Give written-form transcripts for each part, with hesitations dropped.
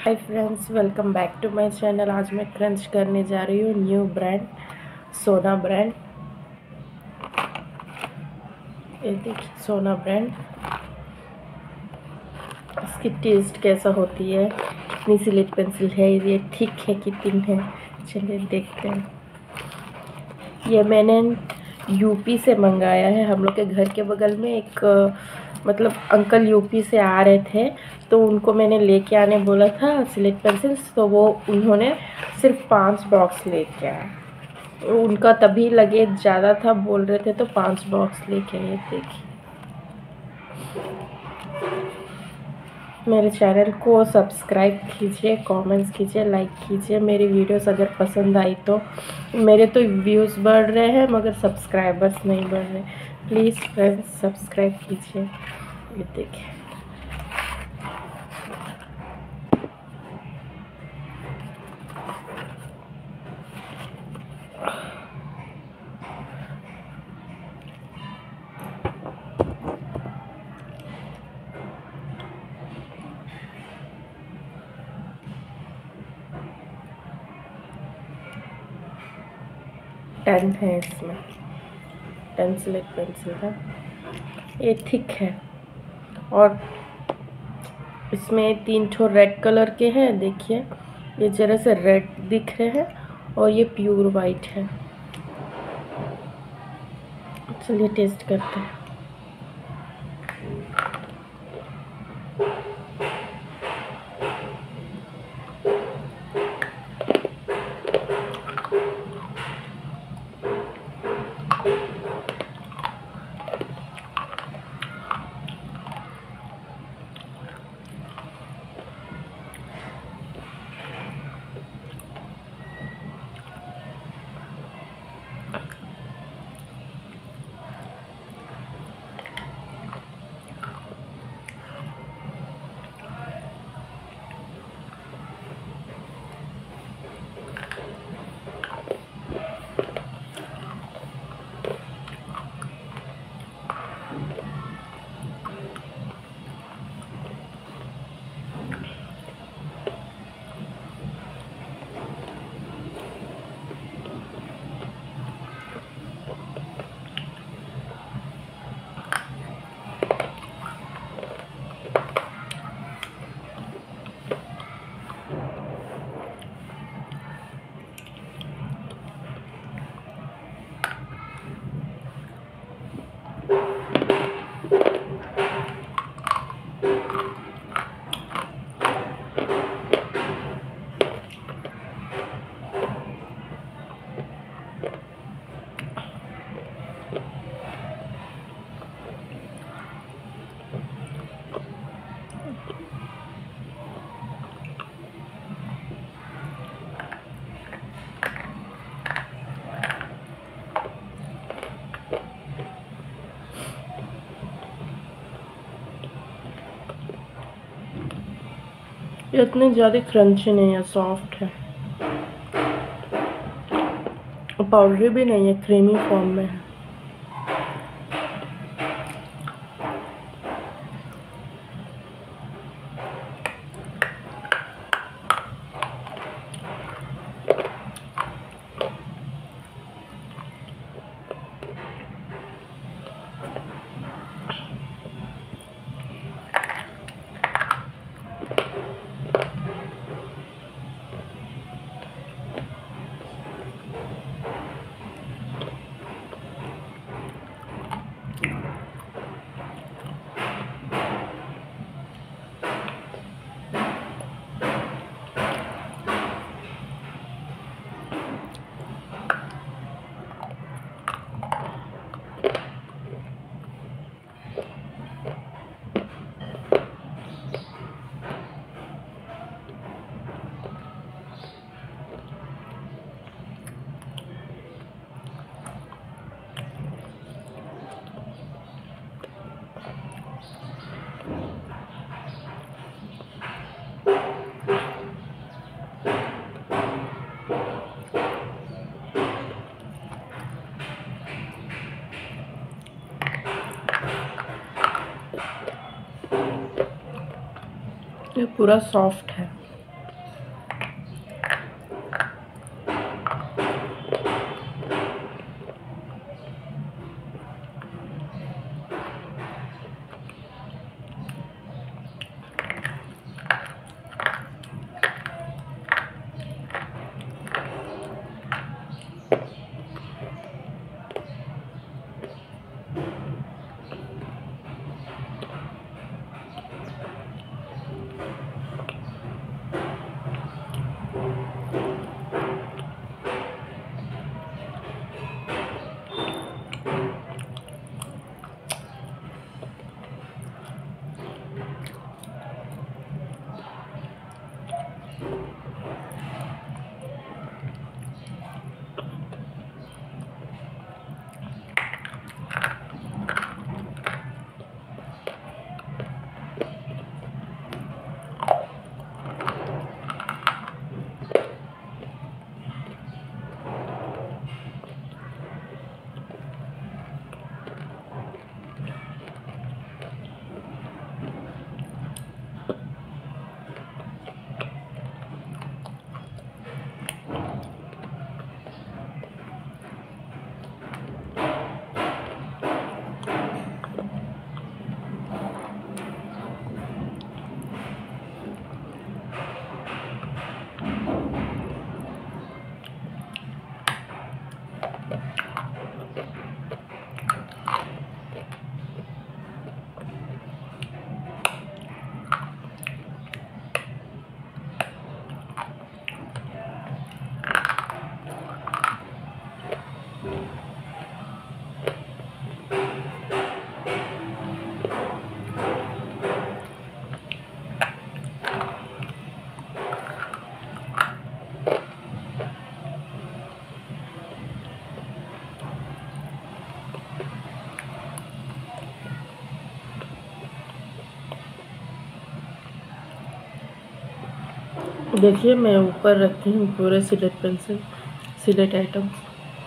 Hi friends, welcome back to my channel. आज मैं crunch करने जा रही हूँ न्यू ब्रांड सोना ब्रांड। ये देखिए सोना ब्रांड। इसकी टेस्ट कैसा होती है, कितनी सी लीड पेंसिल है, ये ठीक है कितनी है, चलिए देखते हैं। ये मैंने यूपी से मंगाया है। हम लोग के घर के बगल में एक मतलब अंकल यूपी से आ रहे थे, तो उनको मैंने लेके आने बोला था स्लेट पेंसिल्स, तो वो उन्होंने सिर्फ 5 बॉक्स लेके आए। उनका तभी लगेज ज़्यादा था, बोल रहे थे, तो 5 बॉक्स लेके आए। देखिए, मेरे चैनल को सब्सक्राइब कीजिए, कमेंट्स कीजिए, लाइक कीजिए। मेरी वीडियोस अगर पसंद आई तो। मेरे तो व्यूज़ बढ़ रहे हैं मगर सब्सक्राइबर्स नहीं बढ़ रहे। प्लीज़ फ्रेंड्स सब्सक्राइब कीजिए। ये देखिए, टेन है इसमें, 10 स्लेट पेंसिल है। ये थिक है और इसमें 3 ठो रेड कलर के हैं। देखिए, ये जरा से रेड दिख रहे हैं और ये प्योर वाइट है। चलिए टेस्ट करते हैं। ये इतनी ज़्यादा क्रंची नहीं है, सॉफ्ट है। पाउडरी भी नहीं है, क्रीमी फॉर्म में है। ये पूरा सॉफ्ट है। देखिए मैं ऊपर रखती हूँ पूरे slate pencil, slate items.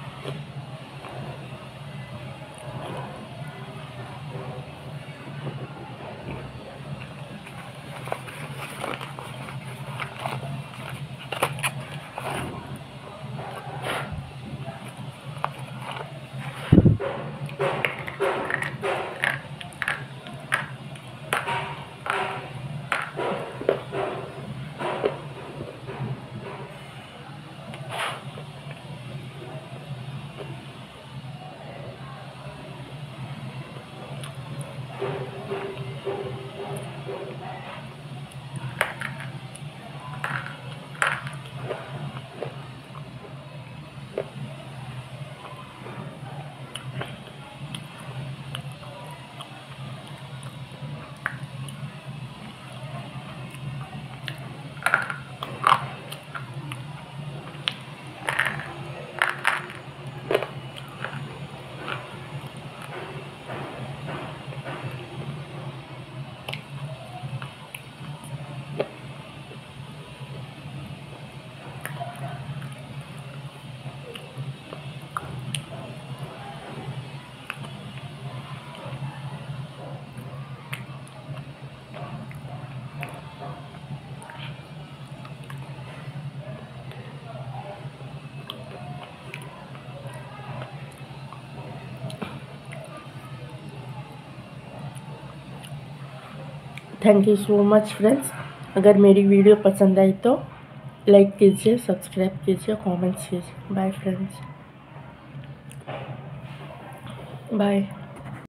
Thank you so much friends. अगर मेरी वीडियो पसंद आई तो लाइक कीजिए, सब्सक्राइब कीजिए, कमेंट्स कीजिए। Bye friends, bye.